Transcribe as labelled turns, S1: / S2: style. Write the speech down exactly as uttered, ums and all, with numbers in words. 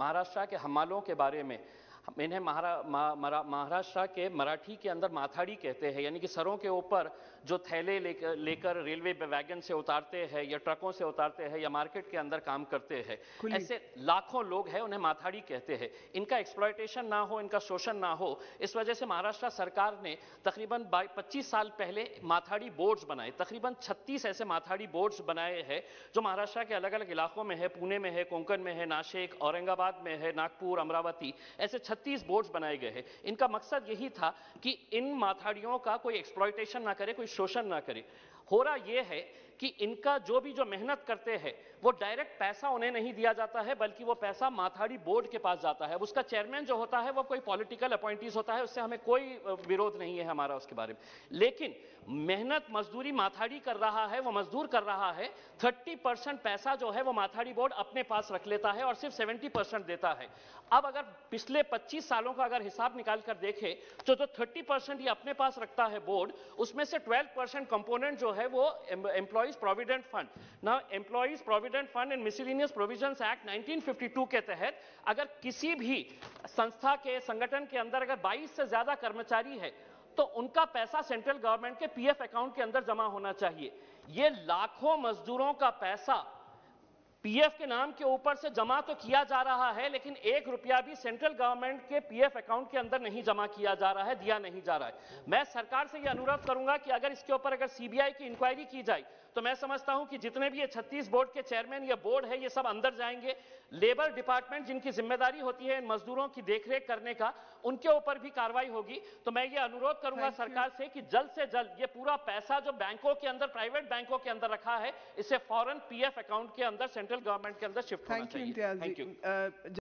S1: महाराष्ट्र के हमालों के बारे में, इन्हें महारा महाराष्ट्र के मराठी के अंदर माथाड़ी कहते हैं, यानी कि सरों के ऊपर जो थैले लेकर लेकर रेलवे वैगन से उतारते हैं या ट्रकों से उतारते हैं या मार्केट के अंदर काम करते हैं, ऐसे लाखों लोग हैं, उन्हें माथाड़ी कहते हैं। इनका एक्सप्लॉयटेशन ना हो, इनका शोषण ना हो, इस वजह से महाराष्ट्र सरकार ने तकरीबन पच्चीस साल पहले माथाड़ी बोर्ड्स बनाए। तकरीबन छत्तीस ऐसे माथाड़ी बोर्ड्स बनाए हैं जो महाराष्ट्र के अलग अलग इलाकों में है, पुणे में है, कोंकण में है, नासिक, औरंगाबाद में है, नागपुर, अमरावती, ऐसे छत्तीस बोर्ड्स बनाए गए हैं। इनका मकसद यही था कि इन माथाड़ियों का कोई एक्सप्लॉयटेशन ना करे, कोई शोषण ना करे। हो रहा यह है कि इनका जो भी जो मेहनत करते हैं वो डायरेक्ट पैसा उन्हें नहीं दिया जाता है, बल्कि वो पैसा माथाड़ी बोर्ड के पास जाता है। उसका चेयरमैन जो होता है वो कोई पॉलिटिकल अपॉइंटीज होता है, उससे हमें कोई विरोध नहीं है हमारा उसके बारे में। लेकिन मेहनत मजदूरी माथाड़ी कर रहा है, वो मजदूर कर रहा है, तीस परसेंट पैसा जो है वो माथाड़ी बोर्ड अपने पास रख लेता है और सिर्फ सत्तर परसेंट देता है। अब अगर पिछले पच्चीस सालों का अगर हिसाब निकाल कर देखें तो जो तीस परसेंट ये अपने पास रखता है बोर्ड, उसमें से बारह परसेंट कंपोनेंट जो है वो एम्प्लॉइज प्रोविडेंट फंड। ना employees provident fund and miscellaneous provisions act nineteen fifty two के तहत अगर किसी भी संस्था के संगठन के अंदर अगर बाईस से ज्यादा कर्मचारी है तो उनका पैसा सेंट्रल गवर्नमेंट के पीएफ अकाउंट के अंदर जमा होना चाहिए। ये लाखों मजदूरों का पैसा पीएफ के नाम के ऊपर से जमा तो किया जा रहा है, लेकिन एक रुपया भी सेंट्रल गवर्नमेंट के पीएफ अकाउंट के अंदर नहीं जमा किया जा रहा है, दिया नहीं जा रहा है। मैं सरकार से यह अनुरोध करूंगा कि अगर इसके ऊपर अगर सीबीआई की इंक्वायरी की जाए तो मैं समझता हूं कि जितने भी ये छत्तीस बोर्ड के चेयरमैन या बोर्ड है ये सब अंदर जाएंगे। लेबर डिपार्टमेंट जिनकी जिम्मेदारी होती है इन मजदूरों की देखरेख करने का, उनके ऊपर भी कार्रवाई होगी। तो मैं ये अनुरोध करूंगा सरकार से कि जल्द से जल्द ये पूरा पैसा जो बैंकों के अंदर, प्राइवेट बैंकों के अंदर रखा है, इसे फौरन पीएफ अकाउंट के अंदर सेंट्रल गवर्नमेंट के अंदर शिफ्ट होना चाहिए। Thank you.